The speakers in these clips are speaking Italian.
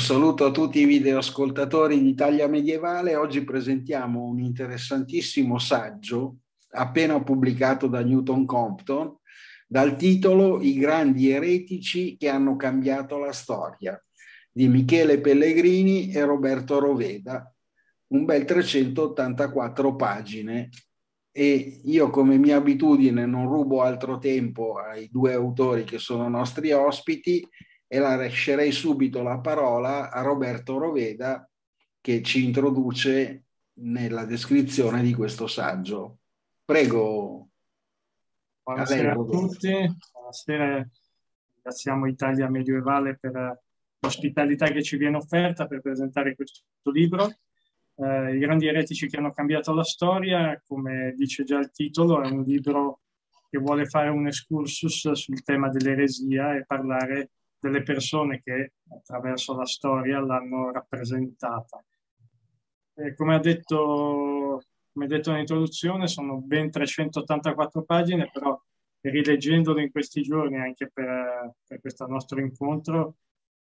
saluto a tutti i videoascoltatori di Italia Medievale. Oggi presentiamo un interessantissimo saggio appena pubblicato da Newton Compton dal titolo I grandi eretici che hanno cambiato la storia di Michele Pellegrini e Roberto Roveda, un bel 384 pagine. E io, come mia abitudine, non rubo altro tempo ai due autori che sono nostri ospiti e lascerei subito la parola a Roberto Roveda, che ci introduce nella descrizione di questo saggio. Prego. Buonasera a tutti, buonasera, ringraziamo Italia Medievale per l'ospitalità che ci viene offerta per presentare questo libro. I grandi eretici che hanno cambiato la storia, come dice già il titolo, è un libro che vuole fare un excursus sul tema dell'eresia e parlare delle persone che attraverso la storia l'hanno rappresentata. Come ha detto nell'introduzione, sono ben 384 pagine, però rileggendolo in questi giorni anche per questo nostro incontro,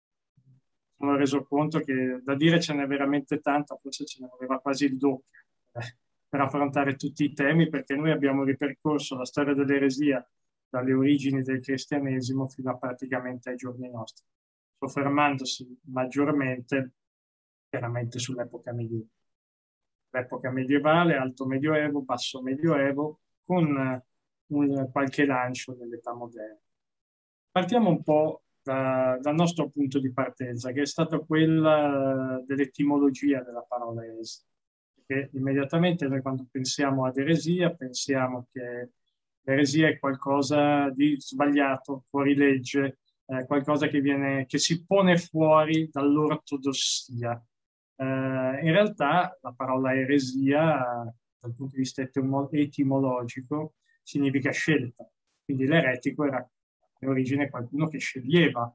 mi sono reso conto che da dire ce n'è veramente tanto, forse ce ne voleva quasi il doppio per affrontare tutti i temi, perché noi abbiamo ripercorso la storia dell'eresia dalle origini del cristianesimo fino a praticamente ai giorni nostri, soffermandosi maggiormente chiaramente sull'epoca medievale. L'epoca medievale, alto medioevo, basso medioevo, con qualche lancio dell'età moderna. Partiamo un po' dal nostro punto di partenza, che è stato quella dell'etimologia della parola eresia. Perché immediatamente noi, quando pensiamo ad eresia, pensiamo che l'eresia è qualcosa di sbagliato, fuori legge, qualcosa che si pone fuori dall'ortodossia. In realtà la parola eresia, dal punto di vista etimologico, significa scelta. Quindi l'eretico era in origine qualcuno che sceglieva.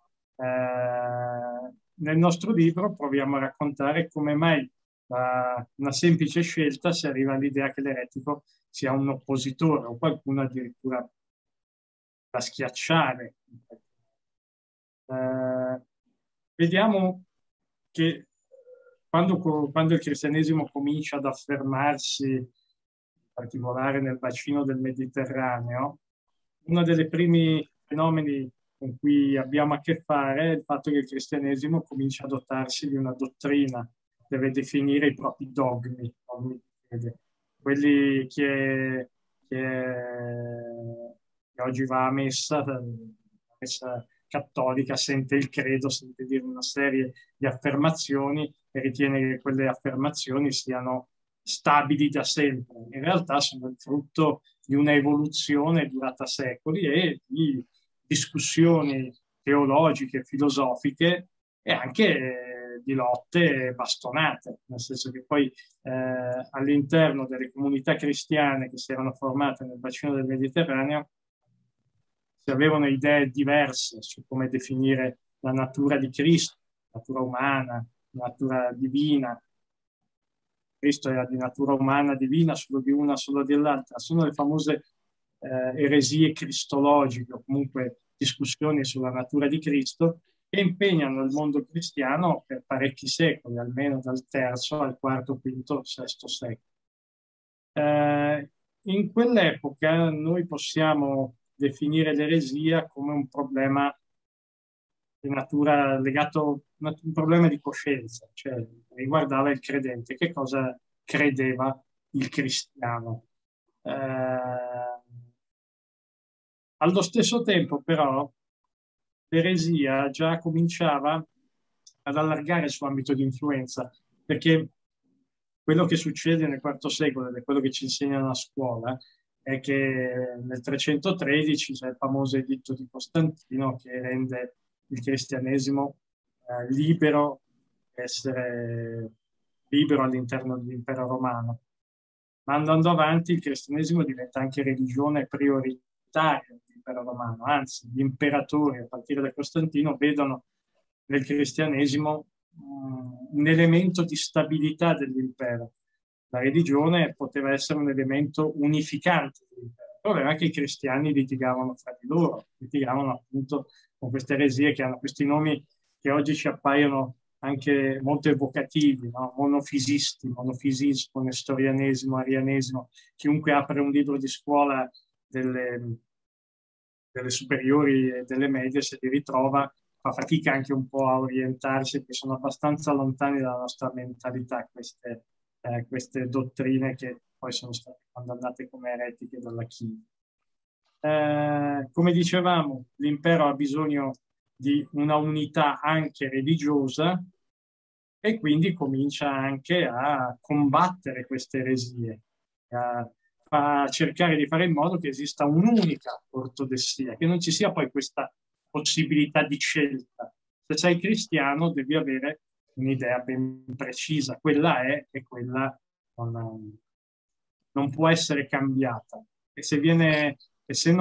Nel nostro libro proviamo a raccontare come mai da una semplice scelta si arriva all'idea che l'eretico sia un oppositore o qualcuno addirittura da schiacciare. Vediamo che quando il cristianesimo comincia ad affermarsi, in particolare nel bacino del Mediterraneo, uno dei primi fenomeni con cui abbiamo a che fare è il fatto che il cristianesimo comincia a dotarsi di una dottrina, deve definire i propri dogmi, quelli che oggi va a messa, la messa cattolica, sente il credo, sente dire una serie di affermazioni e ritiene che quelle affermazioni siano stabili da sempre. In realtà sono il frutto di una evoluzione durata secoli e di discussioni teologiche, filosofiche e anche di lotte bastonate, nel senso che poi all'interno delle comunità cristiane che si erano formate nel bacino del Mediterraneo si avevano idee diverse su come definire la natura di Cristo, natura umana, natura divina. Cristo era di natura umana, divina, solo di una, solo dell'altra. Sono le famose eresie cristologiche, o comunque discussioni sulla natura di Cristo, che impegnano il mondo cristiano per parecchi secoli, almeno dal terzo al quarto, quinto, sesto secolo. In quell'epoca noi possiamo definire l'eresia come un problema di natura legato, un problema di coscienza, cioè riguardava il credente, che cosa credeva il cristiano. Allo stesso tempo, però, l'eresia già cominciava ad allargare il suo ambito di influenza, perché quello che succede nel IV secolo, ed è quello che ci insegnano a scuola, è che nel 313 c'è il famoso editto di Costantino che rende il cristianesimo libero, essere libero all'interno dell'impero romano. Ma andando avanti il cristianesimo diventa anche religione prioritaria dell'impero romano, anzi gli imperatori a partire da Costantino vedono nel cristianesimo un elemento di stabilità dell'impero. La religione poteva essere un elemento unificante dell'impero. Il problema è che i cristiani litigavano fra di loro, litigavano appunto con queste eresie che hanno questi nomi che oggi ci appaiono anche molto evocativi, no? Monofisismo, nestorianesimo, arianesimo. Chiunque apre un libro di scuola delle superiori e delle medie, se li ritrova, fa fatica anche un po' a orientarsi, perché sono abbastanza lontani dalla nostra mentalità queste dottrine che poi sono state condannate come eretiche dalla Chiesa. Come dicevamo, l'impero ha bisogno di una unità anche religiosa e quindi comincia anche a combattere queste eresie, a cercare di fare in modo che esista un'unica ortodossia, che non ci sia poi questa possibilità di scelta. Se sei cristiano devi avere un'idea ben precisa, quella è e quella non può essere cambiata. E se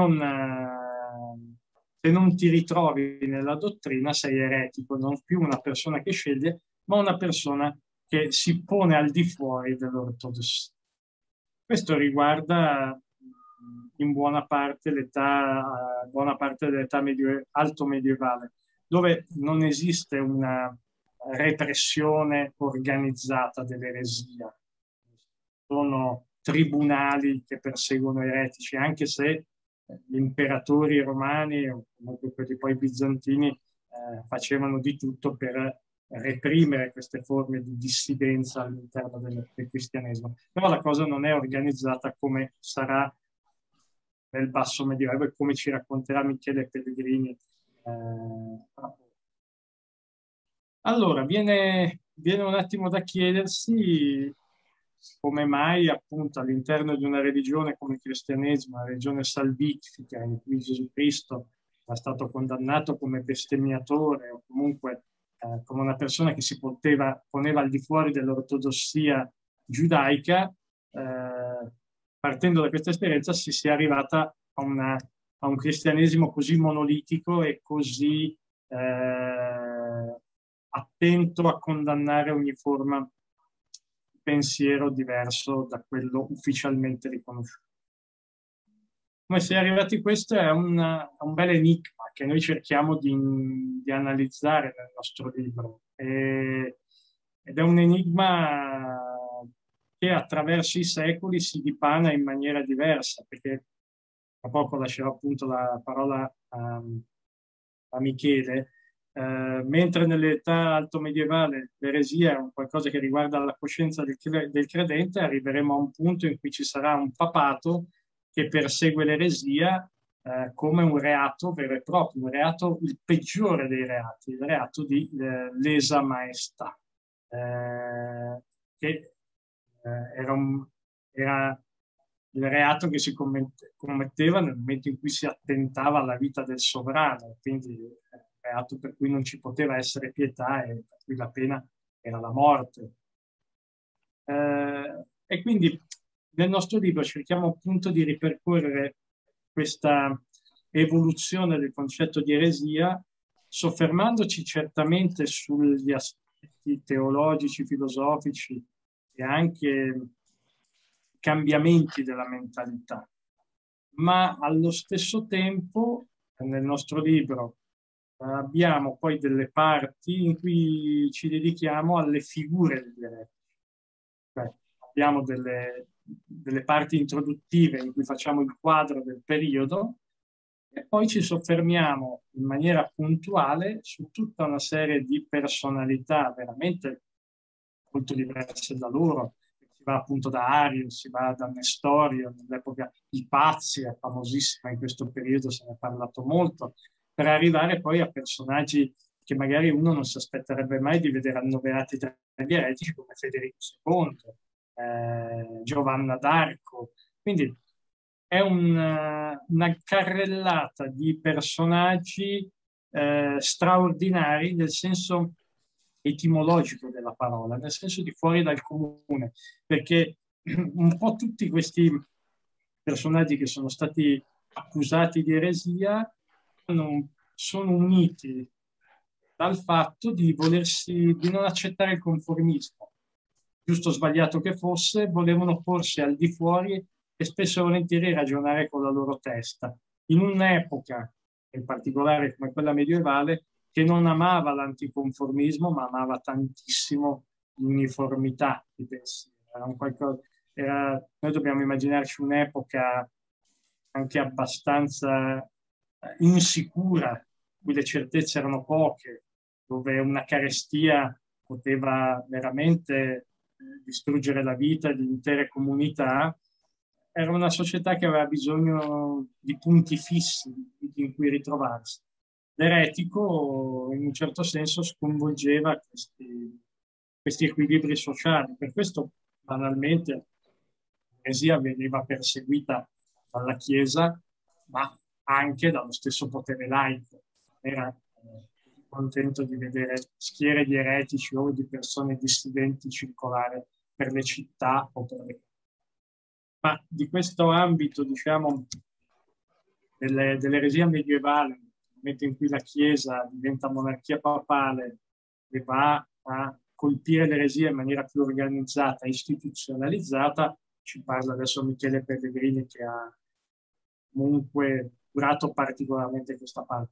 non ti ritrovi nella dottrina sei eretico, non più una persona che sceglie, ma una persona che si pone al di fuori dell'ortodossia. Questo riguarda in buona parte dell'età alto medievale, dove non esiste una repressione organizzata dell'eresia. Sono tribunali che perseguono eretici, anche se gli imperatori romani o comunque quelli poi bizantini facevano di tutto per reprimere queste forme di dissidenza all'interno del cristianesimo. Però la cosa non è organizzata come sarà nel basso medioevo e come ci racconterà Michele Pellegrini. Allora, viene un attimo da chiedersi come mai appunto all'interno di una religione come il cristianesimo, una religione salvifica in cui Gesù Cristo è stato condannato come bestemmiatore o comunque come una persona che si poneva al di fuori dell'ortodossia giudaica, partendo da questa esperienza si sia arrivata a un cristianesimo così monolitico e così attento a condannare ogni forma di pensiero diverso da quello ufficialmente riconosciuto. Come si è arrivati a questo è un bel enigma che noi cerchiamo di analizzare nel nostro libro. Ed è un enigma che attraverso i secoli si dipana in maniera diversa, perché tra poco lascerò appunto la parola a Michele. Mentre nell'età alto medievale l'eresia è un qualcosa che riguarda la coscienza del credente, arriveremo a un punto in cui ci sarà un papato che persegue l'eresia come un reato vero e proprio, un reato, il peggiore dei reati, il reato di lesa maestà, che era il reato che si commetteva nel momento in cui si attentava alla vita del sovrano, quindi reato per cui non ci poteva essere pietà e per cui la pena era la morte. E quindi nel nostro libro cerchiamo appunto di ripercorrere questa evoluzione del concetto di eresia, soffermandoci certamente sugli aspetti teologici, filosofici e anche cambiamenti della mentalità, ma allo stesso tempo nel nostro libro abbiamo poi delle parti in cui ci dedichiamo alle figure degli eretici. Abbiamo delle parti introduttive in cui facciamo il quadro del periodo e poi ci soffermiamo in maniera puntuale su tutta una serie di personalità veramente molto diverse da loro. Si va appunto da Ario, si va da Nestorio, nell'epoca i Pazzi, è famosissima in questo periodo, se ne è parlato molto, per arrivare poi a personaggi che magari uno non si aspetterebbe mai di vedere annoverati tra gli eretici, come Federico II, Giovanna d'Arco. Quindi è una carrellata di personaggi straordinari nel senso etimologico della parola, nel senso di fuori dal comune, perché un po' tutti questi personaggi che sono stati accusati di eresia sono uniti dal fatto di non accettare il conformismo. Giusto o sbagliato che fosse, volevano porsi al di fuori e spesso e volentieri ragionare con la loro testa. In un'epoca, in particolare come quella medievale, che non amava l'anticonformismo, ma amava tantissimo l'uniformità di pensiero. Noi dobbiamo immaginarci un'epoca anche abbastanza insicura, in cui le certezze erano poche, dove una carestia poteva veramente distruggere la vita di intere comunità. Era una società che aveva bisogno di punti fissi in cui ritrovarsi. L'eretico, in un certo senso, sconvolgeva questi equilibri sociali. Per questo, banalmente, l'eresia veniva perseguita dalla Chiesa, ma anche dallo stesso potere laico. Era contento di vedere schiere di eretici o di persone dissidenti circolare per le città o per le... Ma di questo ambito, diciamo, dell'eresia medievale, nel momento in cui la Chiesa diventa monarchia papale e va a colpire l'eresia in maniera più organizzata e istituzionalizzata, ci parla adesso Michele Pellegrini, che ha comunque curato particolarmente questa parte.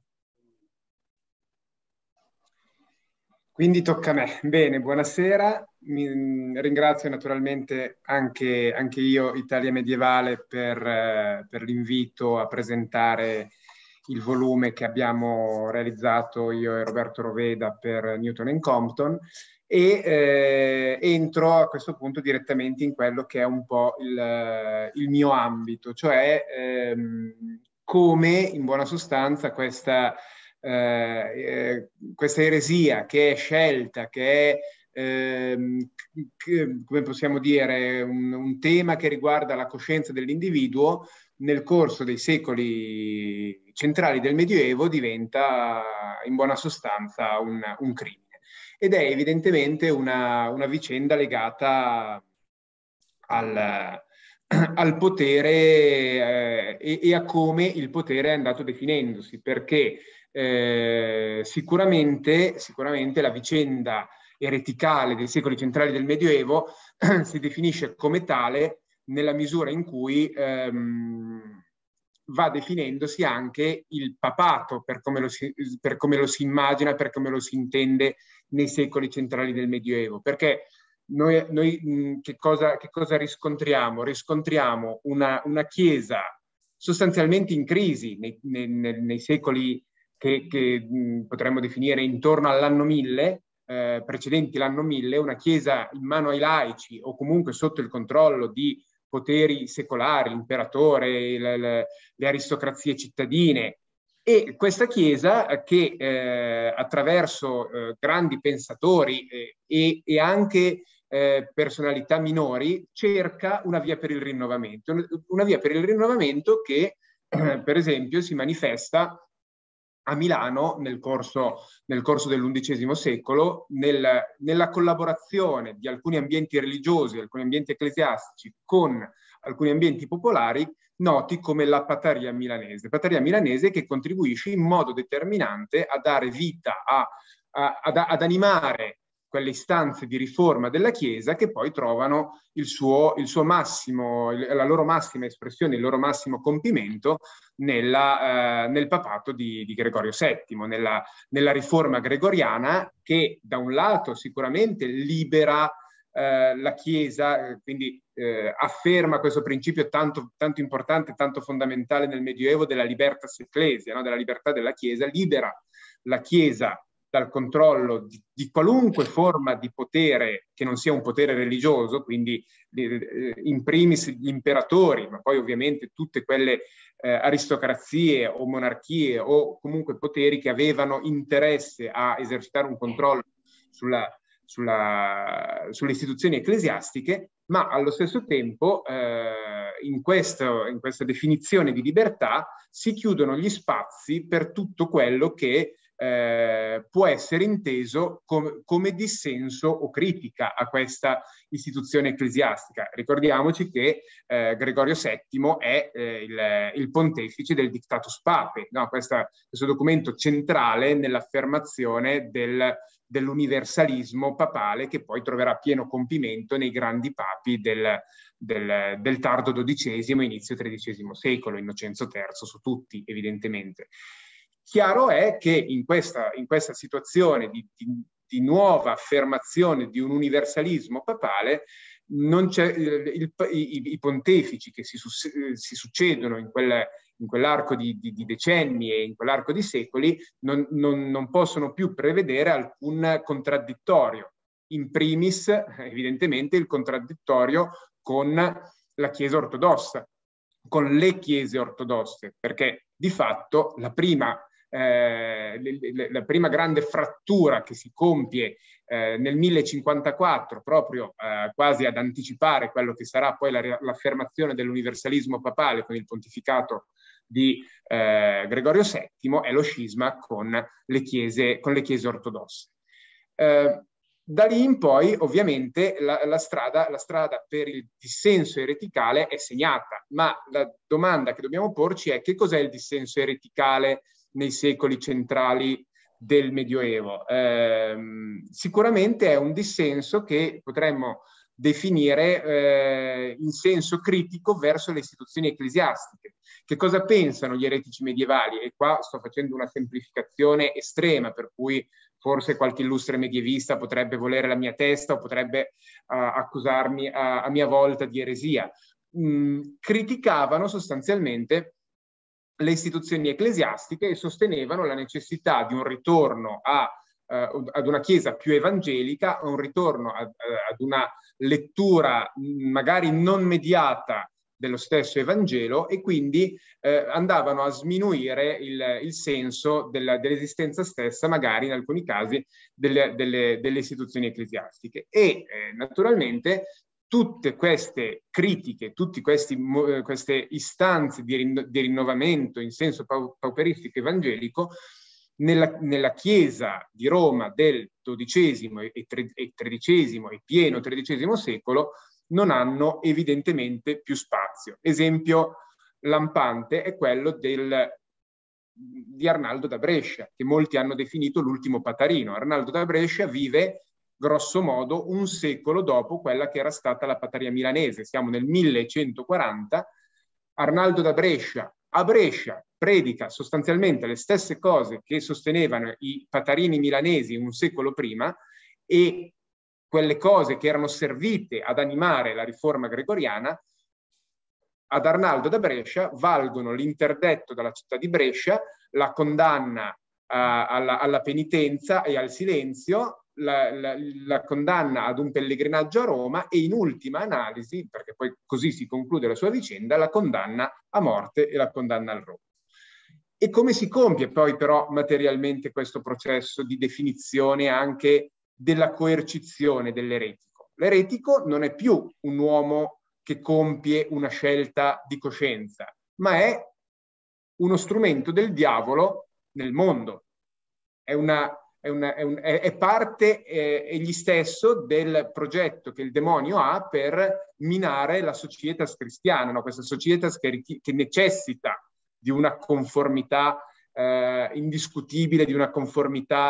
Quindi tocca a me. Bene, buonasera. Ringrazio naturalmente anche io, Italia Medievale, per l'invito a presentare il volume che abbiamo realizzato io e Roberto Roveda per Newton & Compton, e entro a questo punto direttamente in quello che è un po' il mio ambito, cioè come in buona sostanza questa eresia che è scelta, che è come possiamo dire un tema che riguarda la coscienza dell'individuo, nel corso dei secoli centrali del Medioevo diventa in buona sostanza un crimine. Ed è evidentemente una vicenda legata al potere e a come il potere è andato definendosi, perché sicuramente la vicenda ereticale dei secoli centrali del Medioevo si definisce come tale nella misura in cui va definendosi anche il papato per come lo si immagina, per come lo si intende nei secoli centrali del Medioevo. Perché noi che cosa riscontriamo? Riscontriamo una Chiesa sostanzialmente in crisi nei secoli che potremmo definire intorno all'anno 1000, precedenti l'anno 1000, una Chiesa in mano ai laici o comunque sotto il controllo di poteri secolari, l'imperatore, le aristocrazie cittadine, e questa Chiesa che attraverso grandi pensatori e anche personalità minori cerca una via per il rinnovamento, che per esempio si manifesta a Milano nel corso dell'undicesimo secolo nella collaborazione di alcuni ambienti religiosi, alcuni ambienti ecclesiastici con alcuni ambienti popolari noti come la Pataria milanese che contribuisce in modo determinante a dare vita, ad animare quelle istanze di riforma della Chiesa che poi trovano la loro massima espressione, il loro massimo compimento nel papato di Gregorio VII, nella riforma gregoriana, che da un lato sicuramente libera la Chiesa, quindi afferma questo principio tanto importante, tanto fondamentale nel Medioevo della libertas ecclesia, no? Della libertà della Chiesa, libera la Chiesa dal controllo di qualunque forma di potere che non sia un potere religioso, quindi in primis gli imperatori, ma poi ovviamente tutte quelle aristocrazie o monarchie o comunque poteri che avevano interesse a esercitare un controllo sulle istituzioni ecclesiastiche, ma allo stesso tempo in questa definizione di libertà si chiudono gli spazi per tutto quello che può essere inteso come dissenso o critica a questa istituzione ecclesiastica. Ricordiamoci che Gregorio VII è il pontefice del Dictatus Papae, no? Questo documento centrale nell'affermazione dell'universalismo papale, che poi troverà pieno compimento nei grandi papi del tardo XII e inizio XIII secolo, Innocenzo III su tutti, evidentemente. Chiaro è che in questa situazione di nuova affermazione di un universalismo papale, non c'è i pontefici che si succedono in quell'arco di decenni e in quell'arco di secoli non possono più prevedere alcun contraddittorio. In primis, evidentemente, il contraddittorio con la Chiesa ortodossa, con le chiese ortodosse, perché di fatto la prima grande frattura che si compie nel 1054, proprio quasi ad anticipare quello che sarà poi l'affermazione dell'universalismo papale con il pontificato di Gregorio VII, è lo scisma con le chiese ortodosse. Da lì in poi, ovviamente, la strada per il dissenso ereticale è segnata, ma la domanda che dobbiamo porci è: che cos'è il dissenso ereticale nei secoli centrali del Medioevo? Sicuramente è un dissenso che potremmo definire in senso critico verso le istituzioni ecclesiastiche. Che cosa pensano gli eretici medievali? E qua sto facendo una semplificazione estrema, per cui forse qualche illustre medievista potrebbe volere la mia testa o potrebbe accusarmi a mia volta di eresia. Criticavano sostanzialmente le istituzioni ecclesiastiche e sostenevano la necessità di un ritorno ad una Chiesa più evangelica, un ritorno ad una lettura magari non mediata dello stesso Evangelo, e quindi andavano a sminuire il senso dell'esistenza stessa, magari in alcuni casi, delle istituzioni ecclesiastiche. E naturalmente tutte queste critiche, tutte queste istanze di rinnovamento in senso pauperistico evangelico nella Chiesa di Roma del XII e XIII e pieno XIII secolo non hanno evidentemente più spazio. Esempio lampante è quello di Arnaldo da Brescia, che molti hanno definito l'ultimo Patarino. Arnaldo da Brescia vive grosso modo un secolo dopo quella che era stata la Pataria milanese. Siamo nel 1140. Arnaldo da Brescia a Brescia predica sostanzialmente le stesse cose che sostenevano i patarini milanesi un secolo prima, e quelle cose che erano servite ad animare la riforma gregoriana ad Arnaldo da Brescia valgono l'interdetto dalla città di Brescia, la condanna alla penitenza e al silenzio, la condanna ad un pellegrinaggio a Roma e, in ultima analisi, perché poi così si conclude la sua vicenda, la condanna a morte e la condanna al rogo. E come si compie poi però materialmente questo processo di definizione anche della coercizione dell'eretico? L'eretico non è più un uomo che compie una scelta di coscienza, ma è uno strumento del diavolo nel mondo. È parte egli stesso del progetto che il demonio ha per minare la societas cristiana, no? Questa societas che necessita di una conformità indiscutibile, di una conformità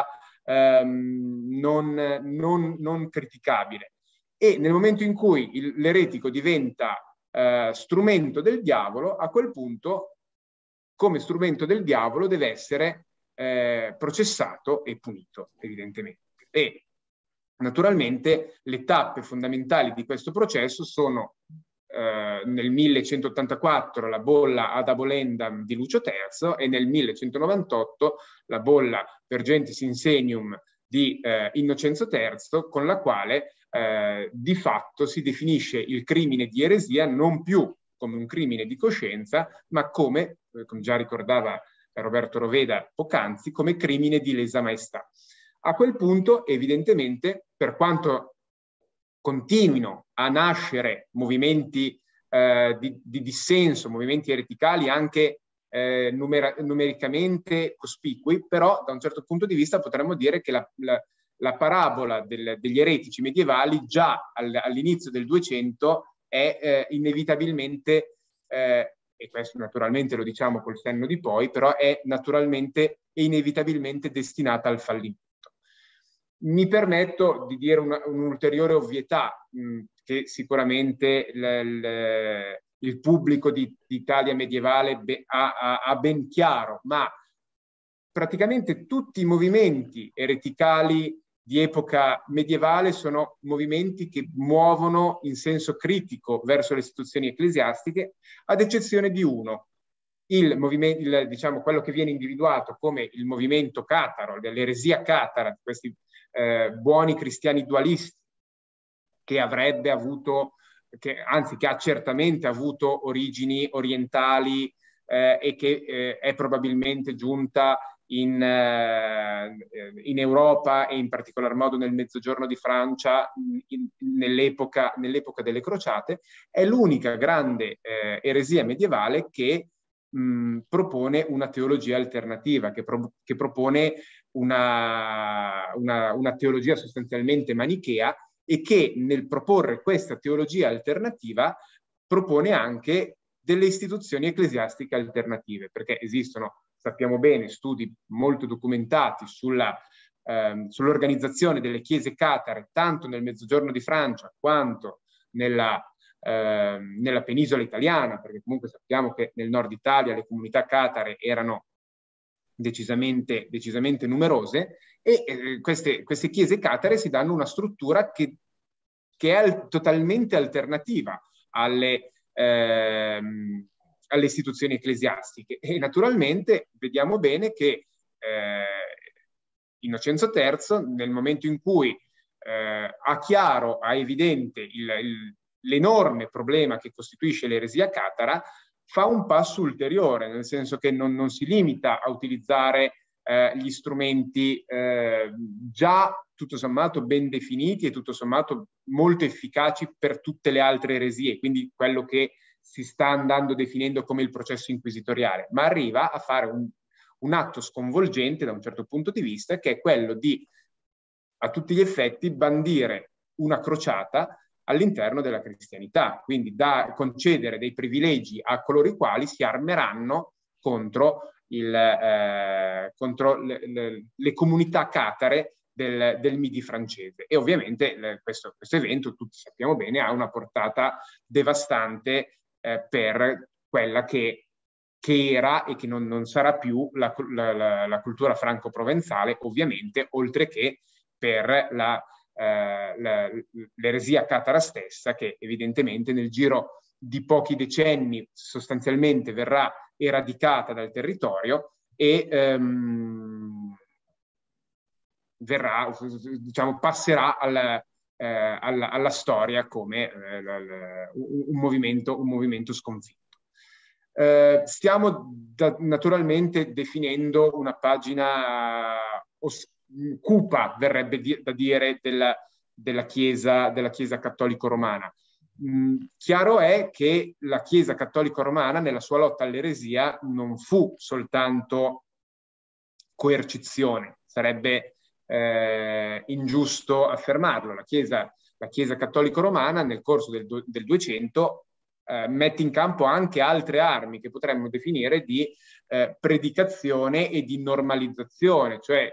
non criticabile. E nel momento in cui l'eretico diventa strumento del diavolo, a quel punto, come strumento del diavolo, deve essere processato e punito, evidentemente. E naturalmente le tappe fondamentali di questo processo sono nel 1184 la bolla Ad Abolendam di Lucio III e nel 1198 la bolla Vergentis Insenium di Innocenzo III, con la quale di fatto si definisce il crimine di eresia non più come un crimine di coscienza, ma come già ricordava Roberto Roveda poc'anzi, come crimine di lesa maestà. A quel punto, evidentemente, per quanto continuino a nascere movimenti di dissenso, movimenti ereticali anche numericamente cospicui, però da un certo punto di vista potremmo dire che la parabola degli eretici medievali già all'inizio del 200 è inevitabilmente, e questo naturalmente lo diciamo col senno di poi, però è naturalmente e inevitabilmente destinata al fallimento. Mi permetto di dire un'ulteriore ovvietà che sicuramente il pubblico di Italia medievale ha ben chiaro, ma praticamente tutti i movimenti ereticali di epoca medievale sono movimenti che muovono in senso critico verso le istituzioni ecclesiastiche, ad eccezione di uno, diciamo, quello che viene individuato come il movimento cataro, dell'eresia catara, di questi buoni cristiani dualisti, che avrebbe avuto, che ha certamente avuto origini orientali e che è probabilmente giunta in Europa e in particolar modo nel mezzogiorno di Francia nell'epoca delle crociate, è l'unica grande eresia medievale che propone una teologia alternativa, che propone una teologia sostanzialmente manichea, e che nel proporre questa teologia alternativa propone anche delle istituzioni ecclesiastiche alternative, perché esistono, sappiamo bene, studi molto documentati sull'organizzazione delle chiese catare tanto nel mezzogiorno di Francia quanto nella penisola italiana, perché comunque sappiamo che nel nord Italia le comunità catare erano decisamente numerose, e queste chiese catare si danno una struttura che è totalmente alternativa alle istituzioni ecclesiastiche. E naturalmente vediamo bene che Innocenzo III, nel momento in cui ha evidente l'enorme problema che costituisce l'eresia catara, fa un passo ulteriore, nel senso che non si limita a utilizzare gli strumenti già tutto sommato ben definiti e tutto sommato molto efficaci per tutte le altre eresie, quindi quello che si sta andando definendo come il processo inquisitoriale, ma arriva a fare un atto sconvolgente da un certo punto di vista, che è quello di, a tutti gli effetti, bandire una crociata all'interno della cristianità, quindi concedere dei privilegi a coloro i quali si armeranno contro le comunità catare del Midi francese. E ovviamente questo evento, tutti sappiamo bene, ha una portata devastante per quella che era e che non sarà più la cultura franco-provenzale, ovviamente, oltre che per l'eresia catara stessa, che evidentemente nel giro di pochi decenni sostanzialmente verrà eradicata dal territorio e passerà alla storia come un movimento sconfitto. Stiamo naturalmente definendo una pagina cupa, verrebbe da dire, della Chiesa cattolico-romana. Chiaro è che la Chiesa cattolico-romana nella sua lotta all'eresia non fu soltanto coercizione, sarebbe ingiusto affermarlo. La Chiesa cattolico-romana nel corso del 200 mette in campo anche altre armi che potremmo definire di predicazione e di normalizzazione, cioè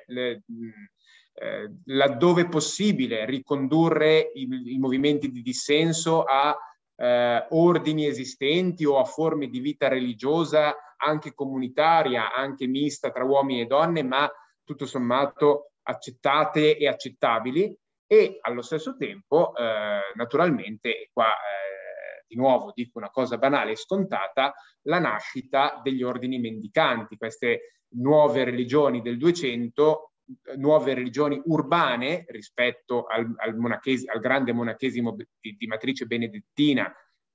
laddove possibile ricondurre i movimenti di dissenso a ordini esistenti o a forme di vita religiosa anche comunitaria, anche mista tra uomini e donne, ma tutto sommato accettate e accettabili, e allo stesso tempo naturalmente qua di nuovo dico una cosa banale e scontata, la nascita degli ordini mendicanti, queste nuove religioni del 200, nuove religioni urbane rispetto al grande monachesimo di matrice benedettina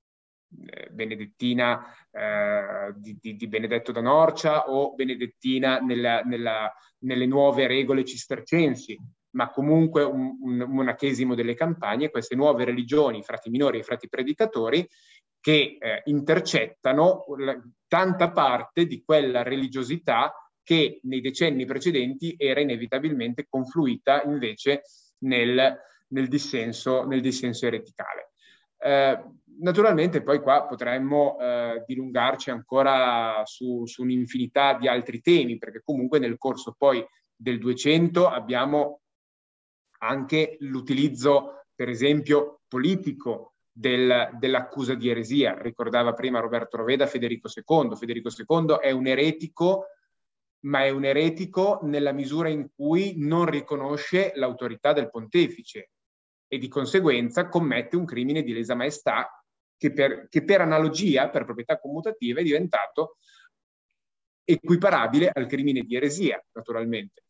di Benedetto da Norcia, o benedettina nelle nuove regole cistercensi, ma comunque un monachesimo delle campagne, queste nuove religioni, i frati minori e i frati predicatori, che intercettano tanta parte di quella religiosità che nei decenni precedenti era inevitabilmente confluita invece nel dissenso ereticale. Naturalmente poi qua potremmo dilungarci ancora su un'infinità di altri temi, perché comunque nel corso poi del 200 abbiamo anche l'utilizzo, per esempio, politico dell'accusa di eresia. Ricordava prima Roberto Roveda Federico II. Federico II è un eretico ma è un eretico nella misura in cui non riconosce l'autorità del pontefice e di conseguenza commette un crimine di lesa maestà che per analogia, per proprietà commutativa, è diventato equiparabile al crimine di eresia, naturalmente.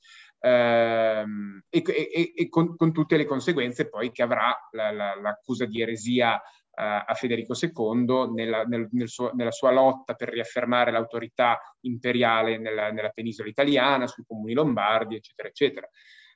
E con tutte le conseguenze poi che avrà l'accusa di eresia a Federico II nella sua lotta per riaffermare l'autorità imperiale nella penisola italiana, sui comuni lombardi, eccetera, eccetera.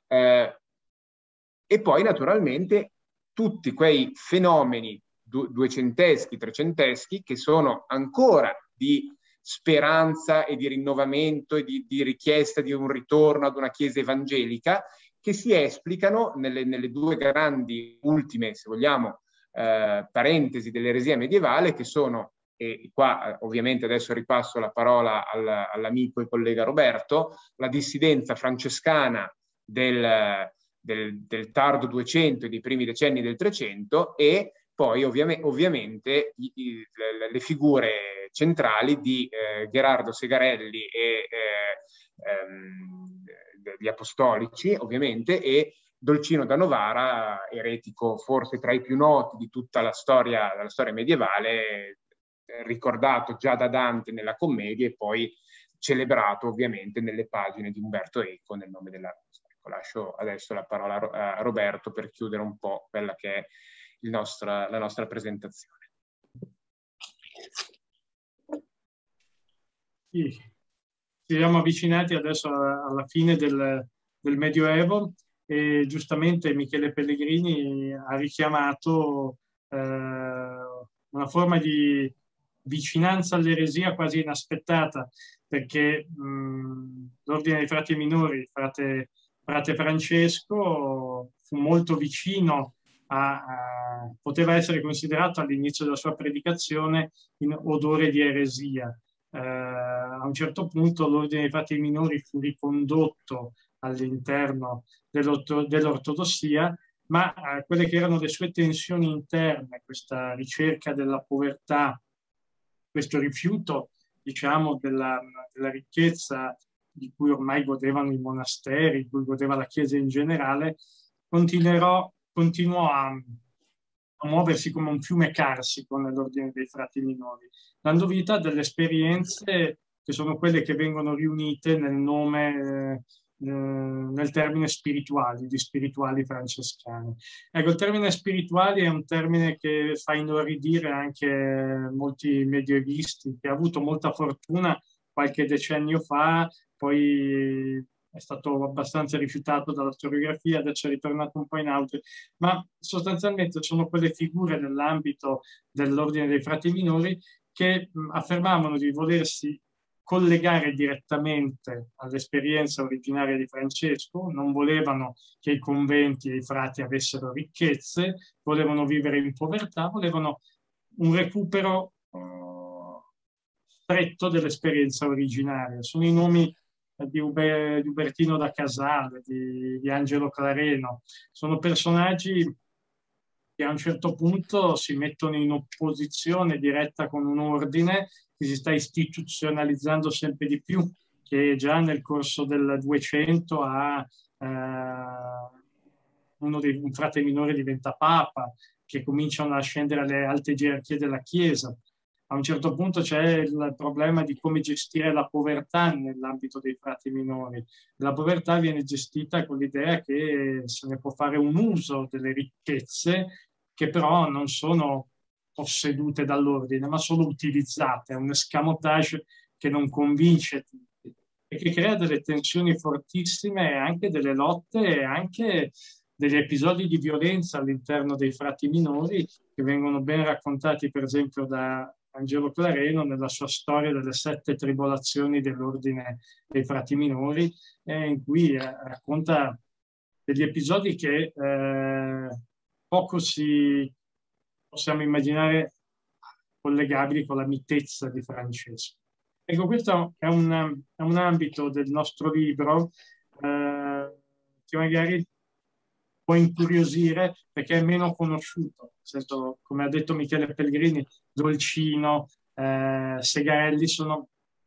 E poi naturalmente tutti quei fenomeni duecenteschi, trecenteschi, che sono ancora di speranza e di rinnovamento e di richiesta di un ritorno ad una chiesa evangelica, che si esplicano nelle due grandi ultime, se vogliamo, parentesi dell'eresia medievale, che sono, e qua ovviamente adesso ripasso la parola all'amico e collega Roberto, la dissidenza francescana del tardo 200 e dei primi decenni del 300, e poi ovviamente le figure centrali di Gherardo Segarelli e gli apostolici, ovviamente, e Dolcino da Novara, eretico forse tra i più noti di tutta la storia medievale, ricordato già da Dante nella commedia e poi celebrato ovviamente nelle pagine di Umberto Eco nel nome della Rosa. Ecco, lascio adesso la parola a Roberto per chiudere un po' quella che è la nostra presentazione. Sì, ci siamo avvicinati adesso alla fine del Medioevo e giustamente Michele Pellegrini ha richiamato una forma di vicinanza all'eresia quasi inaspettata, perché l'Ordine dei Frati Minori, frate Francesco, fu molto vicino poteva essere considerato all'inizio della sua predicazione in odore di eresia. A un certo punto l'Ordine dei Frati Minori fu ricondotto all'interno dell'ortodossia, ma quelle che erano le sue tensioni interne, questa ricerca della povertà, questo rifiuto, diciamo, della ricchezza di cui ormai godevano i monasteri, di cui godeva la Chiesa in generale, continuò a muoversi come un fiume carsico nell'Ordine dei Frati Minori, dando vita a delle esperienze che sono quelle che vengono riunite nel nome, nel termine spirituali, di spirituali francescani. Ecco, il termine spirituali è un termine che fa inorridire anche molti medioevisti, che ha avuto molta fortuna qualche decennio fa, poi è stato abbastanza rifiutato dalla storiografia, adesso è ritornato un po' in auge, ma sostanzialmente sono quelle figure nell'ambito dell'Ordine dei Frati Minori che affermavano di volersi collegare direttamente all'esperienza originaria di Francesco, non volevano che i conventi e i frati avessero ricchezze, volevano vivere in povertà, volevano un recupero stretto dell'esperienza originaria. Sono i nomi di Ubertino da Casale, di Angelo Clareno. Sono personaggi che a un certo punto si mettono in opposizione diretta con un ordine che si sta istituzionalizzando sempre di più, che già nel corso del 200 un frate minore diventa papa, che cominciano a scendere alle alte gerarchie della Chiesa. A un certo punto c'è il problema di come gestire la povertà nell'ambito dei frati minori. La povertà viene gestita con l'idea che se ne può fare un uso delle ricchezze che però non sono possedute dall'ordine, ma solo utilizzate. È un escamotage che non convince tutti e che crea delle tensioni fortissime e anche delle lotte e anche degli episodi di violenza all'interno dei frati minori che vengono ben raccontati per esempio da Angelo Clareno nella sua storia delle 7 tribolazioni dell'Ordine dei Frati Minori, in cui racconta degli episodi che poco possiamo immaginare collegabili con la mitezza di Francesco. Ecco, questo è un ambito del nostro libro che magari può incuriosire perché è meno conosciuto. Senso, come ha detto Michele Pellegrini, Dolcino, Segarelli sono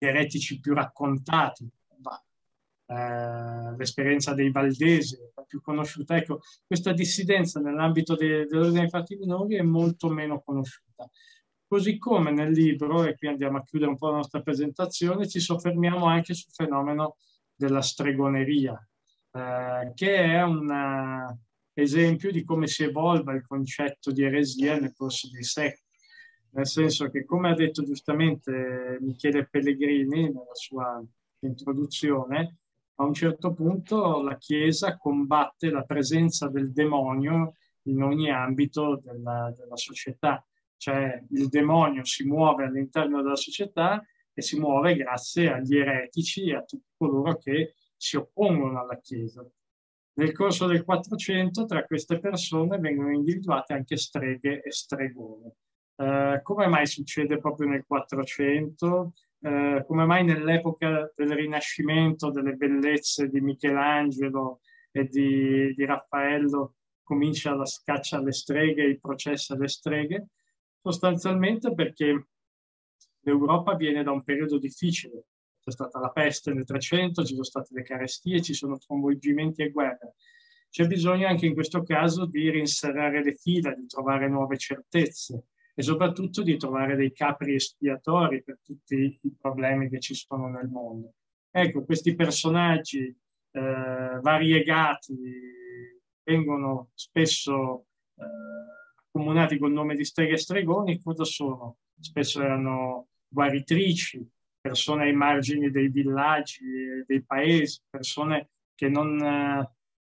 eretici più raccontati, l'esperienza dei Valdesi, la più conosciuta. Ecco, questa dissidenza nell'ambito dell'ordine dei frati minori è molto meno conosciuta. Così come nel libro, e qui andiamo a chiudere un po' la nostra presentazione, ci soffermiamo anche sul fenomeno della stregoneria, che è un esempio di come si evolva il concetto di eresia nel corso dei secoli. Nel senso che, come ha detto giustamente Michele Pellegrini nella sua introduzione, a un certo punto la Chiesa combatte la presenza del demonio in ogni ambito della società. Cioè il demonio si muove all'interno della società e si muove grazie agli eretici e a tutti coloro che si oppongono alla Chiesa. Nel corso del 400 tra queste persone vengono individuate anche streghe e stregoni. Come mai succede proprio nel 400? Come mai nell'epoca del Rinascimento, delle bellezze di Michelangelo e di Raffaello, comincia la scaccia alle streghe, il processo alle streghe? Sostanzialmente perché l'Europa viene da un periodo difficile. C'è stata la peste nel 300, ci sono state le carestie, ci sono travolgimenti e guerre. C'è bisogno anche in questo caso di rinserrare le fila, di trovare nuove certezze e soprattutto di trovare dei capri espiatori per tutti i problemi che ci sono nel mondo. Ecco, questi personaggi variegati vengono spesso accomunati col nome di streghe e stregoni. Cosa sono? Spesso erano guaritrici, persone ai margini dei villaggi e dei paesi, persone che non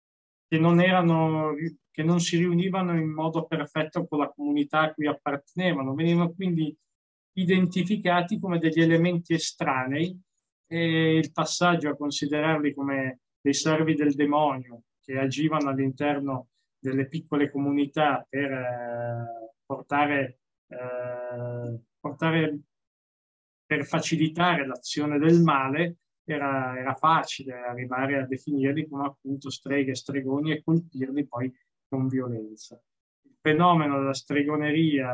si riunivano in modo perfetto con la comunità a cui appartenevano, venivano quindi identificati come degli elementi estranei e il passaggio a considerarli come dei servi del demonio che agivano all'interno delle piccole comunità per facilitare l'azione del male, era facile arrivare a definirli come appunto streghe e stregoni e colpirli poi con violenza. Il fenomeno della stregoneria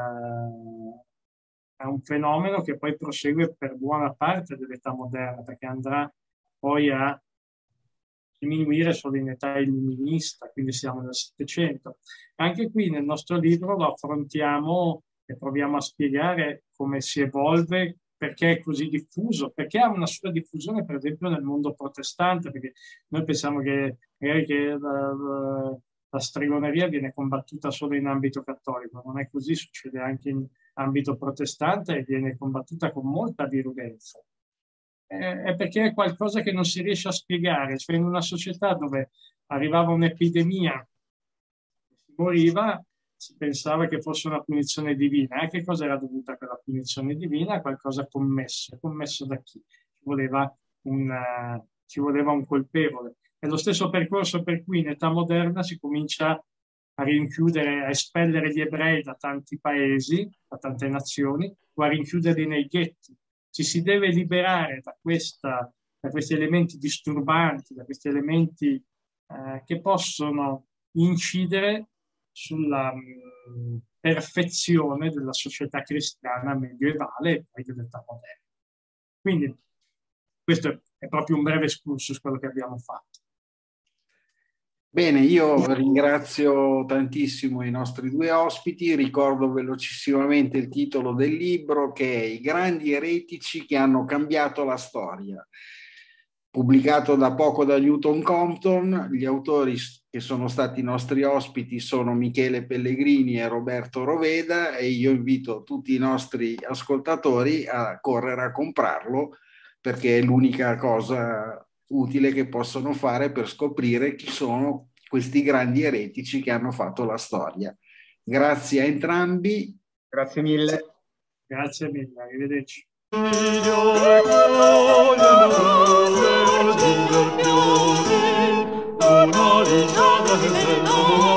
è un fenomeno che poi prosegue per buona parte dell'età moderna, perché andrà poi a diminuire solo in età illuminista, quindi siamo nel Settecento. Anche qui nel nostro libro lo affrontiamo e proviamo a spiegare come si evolve, perché è così diffuso, perché ha una sua diffusione per esempio nel mondo protestante, perché noi pensiamo che la stregoneria viene combattuta solo in ambito cattolico, non è così, succede anche in ambito protestante e viene combattuta con molta virulenza. È perché è qualcosa che non si riesce a spiegare, cioè in una società dove arrivava un'epidemia e si moriva, si pensava che fosse una punizione divina. A che cosa era dovuta quella punizione divina? Qualcosa commesso. Commesso da chi? Ci voleva un colpevole. È lo stesso percorso per cui in età moderna si comincia a rinchiudere, a espellere gli ebrei da tanti paesi, da tante nazioni, o a rinchiuderli nei ghetti. Ci si deve liberare da questi elementi disturbanti, da questi elementi che possono incidere sulla perfezione della società cristiana medievale e poi dell'età moderna. Quindi questo è proprio un breve excursus quello che abbiamo fatto. Bene, io ringrazio tantissimo i nostri due ospiti, ricordo velocissimamente il titolo del libro, che è I grandi eretici che hanno cambiato la storia, pubblicato da poco da Newton Compton. Gli autori che sono stati i nostri ospiti sono Michele Pellegrini e Roberto Roveda, e io invito tutti i nostri ascoltatori a correre a comprarlo, perché è l'unica cosa utile che possono fare per scoprire chi sono questi grandi eretici che hanno fatto la storia. Grazie a entrambi. Grazie mille. Grazie mille, arrivederci. Una